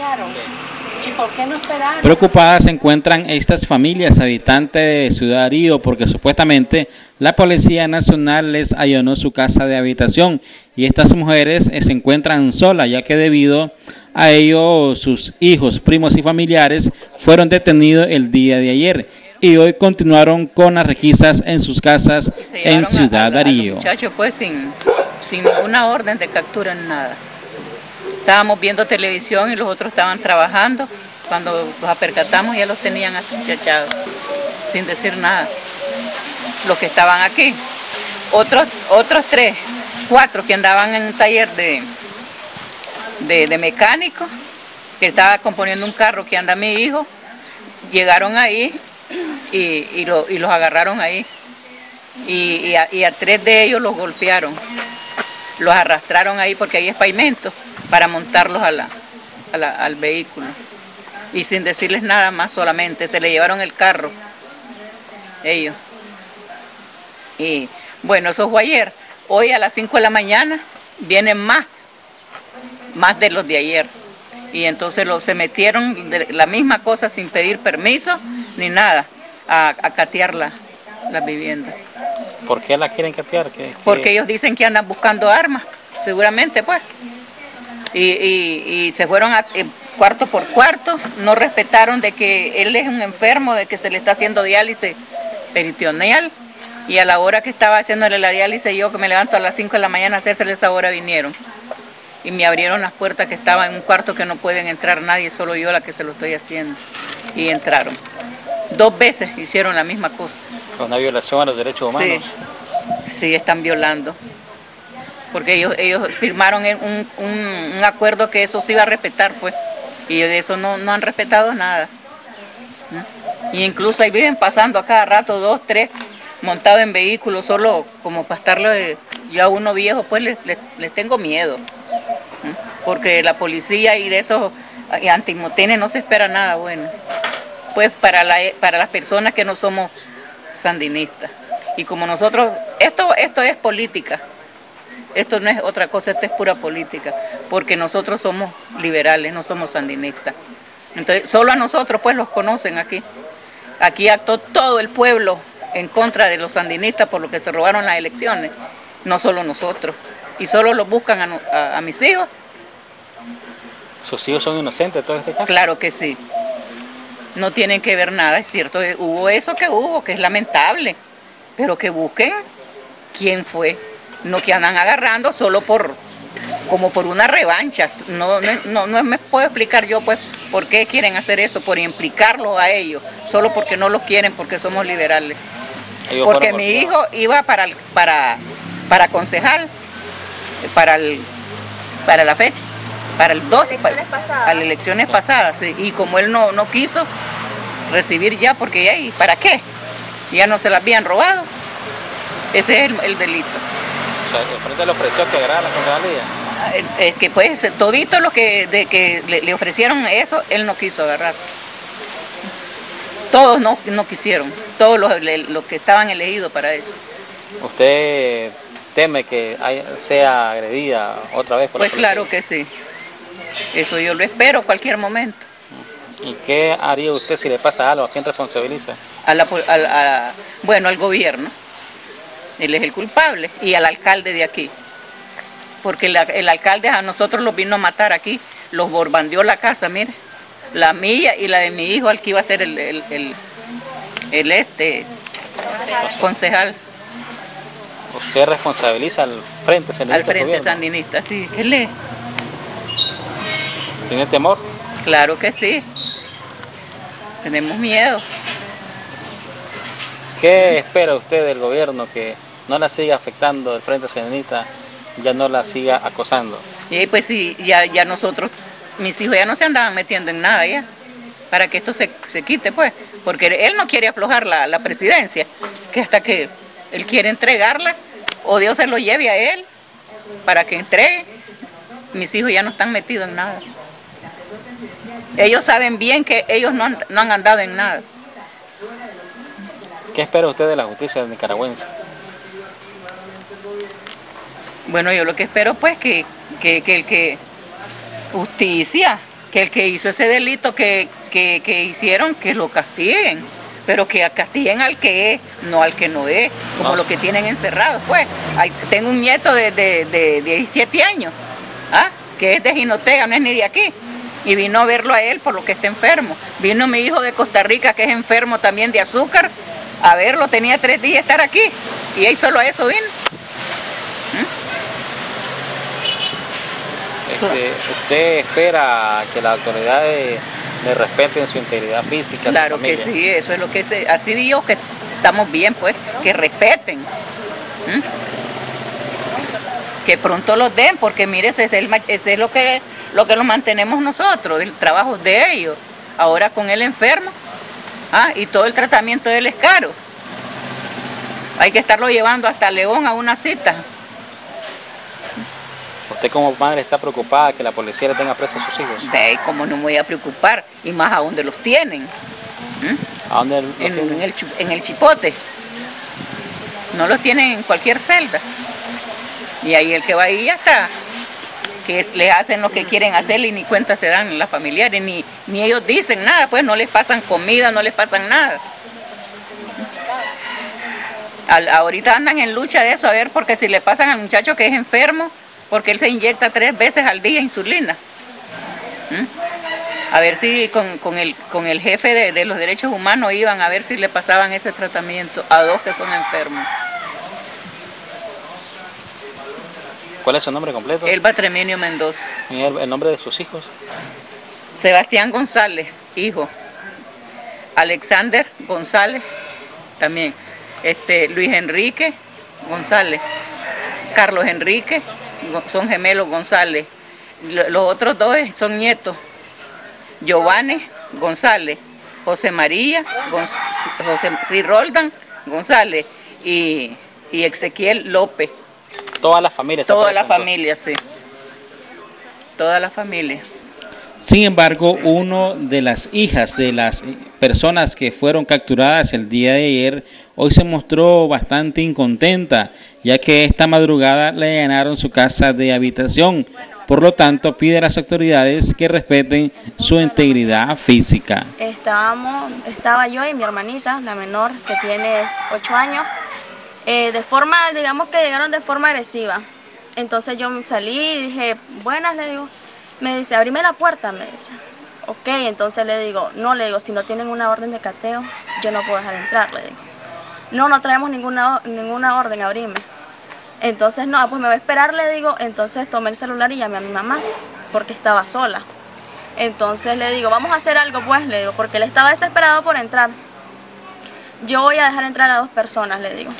¿Y por qué no esperaron? Preocupadas se encuentran estas familias habitantes de Ciudad Darío porque supuestamente la Policía Nacional les allanó su casa de habitación y estas mujeres se encuentran solas, ya que debido a ello sus hijos, primos y familiares fueron detenidos el día de ayer y hoy continuaron con las requisas en sus casas en Ciudad Darío. Muchachos, pues sin ninguna orden de captura ni nada. Estábamos viendo televisión y los otros estaban trabajando. Cuando los apercatamos ya los tenían achachados, sin decir nada. Los que estaban aquí. Otros 3, 4 que andaban en un taller de mecánico, que estaba componiendo un carro que anda mi hijo, llegaron ahí y los agarraron ahí. Y a 3 de ellos los golpearon. Los arrastraron ahí porque ahí es pavimento, para montarlos al vehículo. Y sin decirles nada más, solamente se le llevaron el carro, ellos. Y bueno, eso fue ayer. Hoy a las 5 de la mañana vienen más de los de ayer. Y entonces se metieron de la misma cosa sin pedir permiso ni nada, a catear la vivienda. ¿Por qué la quieren catear? Porque ellos dicen que andan buscando armas, seguramente pues. Y se fueron cuarto por cuarto, no respetaron de que él es un enfermo, de que se le está haciendo diálisis peritoneal, y a la hora que estaba haciéndole la diálisis, yo que me levanto a las 5 de la mañana a hacérsela, esa hora vinieron y me abrieron las puertas, que estaba en un cuarto que no pueden entrar nadie, solo yo la que se lo estoy haciendo, y entraron. 2 veces hicieron la misma cosa. ¿Una violación a los derechos humanos? Sí, están violando. Porque ellos firmaron un acuerdo que eso se iba a respetar, pues. Y de eso no han respetado nada. Y incluso ahí viven pasando a cada rato 2, 3, montados en vehículos, solo como para estarle, yo a uno viejo, pues les tengo miedo. Porque la policía y de esos antimotines no se espera nada bueno. Pues para las personas que no somos sandinistas. Y como nosotros, esto es política. Esto no es otra cosa, esto es pura política, porque nosotros somos liberales, no somos sandinistas. Entonces, solo a nosotros pues los conocen aquí. Aquí actuó todo el pueblo en contra de los sandinistas por lo que se robaron las elecciones, no solo nosotros. Y solo los buscan a mis hijos. ¿Sus hijos son inocentes de todo este caso? Claro que sí. No tienen que ver nada, es cierto, hubo eso que hubo, que es lamentable, pero que busquen quién fue. No que andan agarrando solo como por una revancha. No me puedo explicar yo pues por qué quieren hacer eso, por implicarlos a ellos, solo porque no los quieren, porque somos liberales. Porque mi hijo iba para concejal, para la fecha, para el 12, para las elecciones pasadas, sí. Y como él no quiso recibir ya, porque ya, ¿para qué? Ya no se las habían robado. Ese es el delito. O sea, el frente le ofreció que agarrara la concejalía. Que pues todito los que le ofrecieron eso, él no quiso agarrar. Todos no quisieron, todos los que estaban elegidos para eso. ¿Usted teme que sea agredida otra vez por la policía? Pues claro que sí. Eso yo lo espero cualquier momento. ¿Y qué haría usted si le pasa algo? ¿A quién responsabiliza? Bueno, al gobierno. Él es el culpable, y al alcalde de aquí. Porque el alcalde a nosotros los vino a matar aquí, los borbandeó la casa, mire, la mía y la de mi hijo, al que iba a ser el concejal. ¿Usted responsabiliza al Frente Sandinista? Al Frente Sandinista, sí. ¿Qué le? ¿Tiene temor? Claro que sí. Tenemos miedo. ¿Qué espera usted del gobierno que no la siga afectando el Frente Sandinista, ya no la siga acosando? Y pues sí, ya nosotros, mis hijos ya no se andaban metiendo en nada ya, para que esto se quite pues, porque él no quiere aflojar la presidencia, que hasta que él quiere entregarla, o Dios se lo lleve a él, para que entregue. Mis hijos ya no están metidos en nada. Ellos saben bien que ellos no han andado en nada. ¿Qué espera usted de la justicia nicaragüense? Bueno, yo lo que espero pues que justicia, que el que hizo ese delito que hicieron, que lo castiguen, pero que castiguen al que es, no al que no es, como lo que tienen encerrados. Pues tengo un nieto de 17 años, que es de Jinotega, no es ni de aquí, y vino a verlo a él por lo que está enfermo. Vino mi hijo de Costa Rica, que es enfermo también de azúcar, a verlo, tenía 3 días de estar aquí, y ahí solo a eso vino. ¿Usted espera que las autoridades le respeten su integridad física? Claro que sí, eso es lo que así digo, que estamos bien, pues, que respeten. Que pronto los den, porque mire, ese es lo que lo mantenemos nosotros, el trabajo de ellos. Ahora con el enfermo, y todo el tratamiento de él es caro. Hay que estarlo llevando hasta León a una cita. ¿Usted como madre está preocupada que la policía le tenga preso a sus hijos? De cómo no me voy a preocupar, y más a donde los tienen. ¿A dónde los tienen? En el Chipote. No los tienen en cualquier celda. Y ahí el que va ahí ya está, que le hacen lo que quieren hacer y ni cuenta se dan las familiares, ni ellos dicen nada, pues no les pasan comida, no les pasan nada. Ahorita andan en lucha de eso, a ver, porque si le pasan al muchacho que es enfermo, porque él se inyecta 3 veces al día insulina. A ver si con el jefe de los derechos humanos iban a ver si le pasaban ese tratamiento a 2 que son enfermos. ¿Cuál es su nombre completo? Elba Treminio Mendoza. ¿Y el nombre de sus hijos? Sebastián González, hijo. Alexander González, también. Luis Enrique González. Carlos Enrique, son gemelos González. Los otros 2 son nietos. Giovanni González, José María, José Roldan González y Ezequiel López. Toda la familia está Toda presa, la familia, sí. Toda la familia. Sin embargo, una de las hijas de las personas que fueron capturadas el día de ayer, hoy se mostró bastante incontenta, ya que esta madrugada le allanaron su casa de habitación. Por lo tanto, pide a las autoridades que respeten su integridad física. Estaba yo y mi hermanita, la menor, que tiene 8 años. Digamos que llegaron de forma agresiva. Entonces yo salí y dije, buenas, le digo. Me dice, abrime la puerta, me dice. Ok, entonces le digo, si no tienen una orden de cateo, yo no puedo dejar entrar, le digo. No traemos ninguna orden, abrime. Entonces, no, pues me voy a esperar, le digo. Entonces tomé el celular y llamé a mi mamá, porque estaba sola. Entonces le digo, vamos a hacer algo, pues, le digo, porque él estaba desesperado por entrar. Yo voy a dejar entrar a 2 personas, le digo.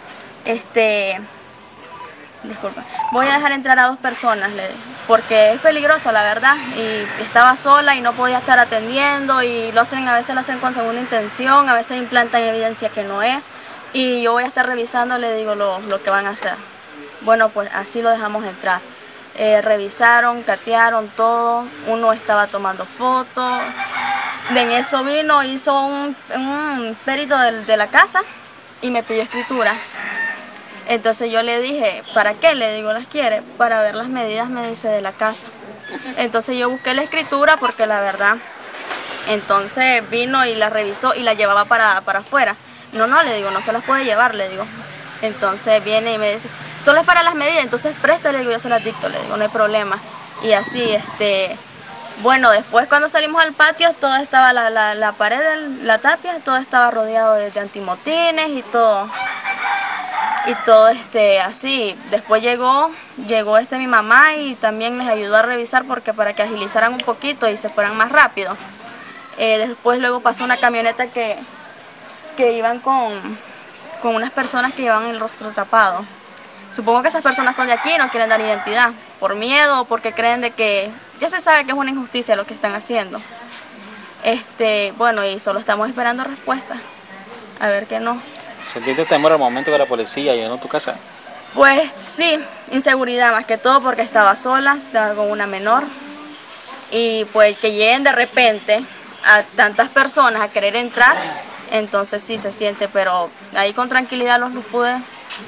Disculpa, voy a dejar entrar a 2 personas, porque es peligroso, la verdad, y estaba sola y no podía estar atendiendo, y a veces lo hacen con segunda intención, a veces implantan evidencia que no es, y yo voy a estar revisando, le digo, lo que van a hacer. Bueno, pues así lo dejamos entrar. Revisaron, catearon todo, uno estaba tomando fotos, en eso vino, hizo un perito de la casa y me pidió escritura. Entonces yo le dije, ¿para qué? Le digo, ¿las quiere? Para ver las medidas, me dice, de la casa. Entonces yo busqué la escritura porque la verdad, entonces vino y la revisó y la llevaba para afuera. No, le digo, no se las puede llevar, le digo. Entonces viene y me dice, solo es para las medidas, entonces préstale, le digo, yo se las dicto, le digo, no hay problema. Y así, bueno, después cuando salimos al patio, todo estaba, la pared, la tapia, todo estaba rodeado de antimotines y todo. Y todo así. Después llegó mi mamá y también les ayudó a revisar porque para que agilizaran un poquito y se fueran más rápido. Después luego pasó una camioneta que iban con unas personas que llevaban el rostro tapado. Supongo que esas personas son de aquí y no quieren dar identidad, por miedo o porque creen de que ya se sabe que es una injusticia lo que están haciendo. Bueno, y solo estamos esperando respuesta. A ver qué no. ¿Sentiste temor al momento que la policía llenó tu casa? Pues sí, inseguridad más que todo porque estaba sola, estaba con una menor. Y pues que lleguen de repente a tantas personas a querer entrar, entonces sí se siente, pero ahí con tranquilidad los pude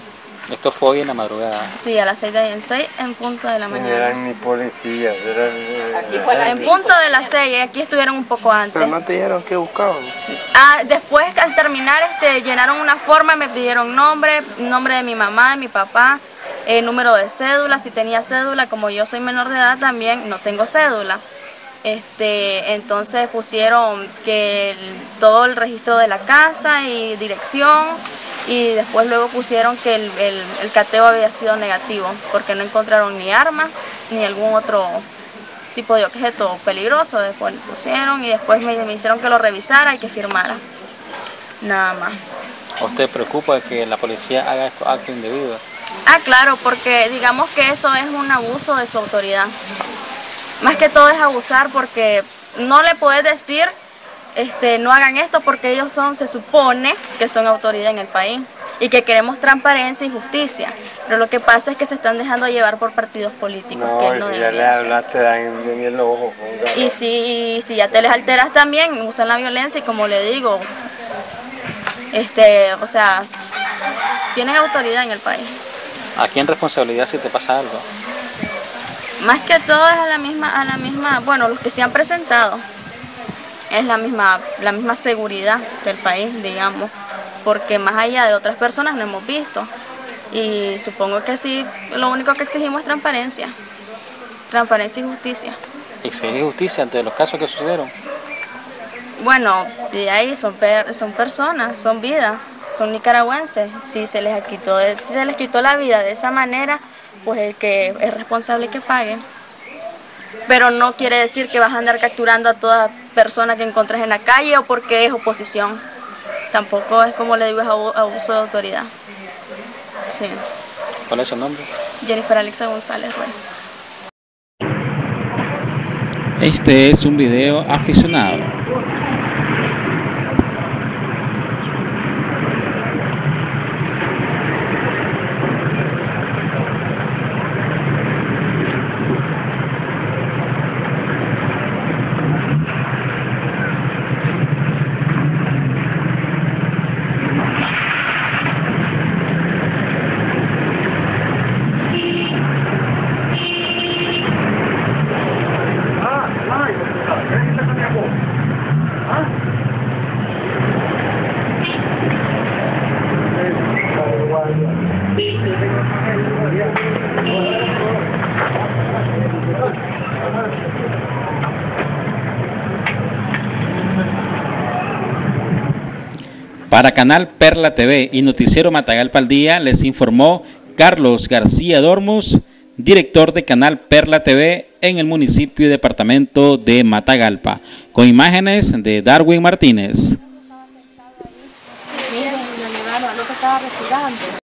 Esto fue hoy en la madrugada. Sí, a las 6 en punto de la No mañana. eran ni policías, Aquí fue la En punto de las 6, aquí estuvieron un poco antes. Pero no te dijeron qué buscaban. Después, al terminar, llenaron una forma y me pidieron nombre de mi mamá, de mi papá, número de cédula, si tenía cédula, como yo soy menor de edad también, no tengo cédula. Entonces pusieron que todo el registro de la casa y dirección, y después luego pusieron que el cateo había sido negativo, porque no encontraron ni armas ni algún otro tipo de objeto peligroso. Después pusieron y después me hicieron que lo revisara y que firmara, nada más. ¿A usted preocupa de que la policía haga estos actos indebidos? Claro, porque digamos que eso es un abuso de su autoridad. Más que todo es abusar, porque no le puedes decir no hagan esto, porque ellos se supone que son autoridad en el país y que queremos transparencia y justicia, pero lo que pasa es que se están dejando llevar por partidos políticos. No, que no ya le hablaste, dan bien el ojo. Y si ya te les alteras también, usan la violencia y, como le digo, o sea, tienen autoridad en el país. ¿A quién responsabilidad si te pasa algo? Más que todo es a la misma, bueno, los que se han presentado, es la misma seguridad del país, digamos, porque más allá de otras personas no hemos visto, y supongo que sí, lo único que exigimos es transparencia y justicia. ¿Exigir justicia ante los casos que sucedieron? Bueno, de ahí son personas, son vidas, son nicaragüenses. Si se les quitó la vida de esa manera, pues el que es responsable que pague. Pero no quiere decir que vas a andar capturando a toda persona que encontres en la calle o porque es oposición. Tampoco es, como le digo, es abuso de autoridad. Sí. ¿Cuál es su nombre? Jennifer Alexa González Ruiz. Este es un video aficionado. Para Canal Perla TV y Noticiero Matagalpa al Día les informó Carlos García Dormus, director de Canal Perla TV en el municipio y departamento de Matagalpa, con imágenes de Darwin Martínez.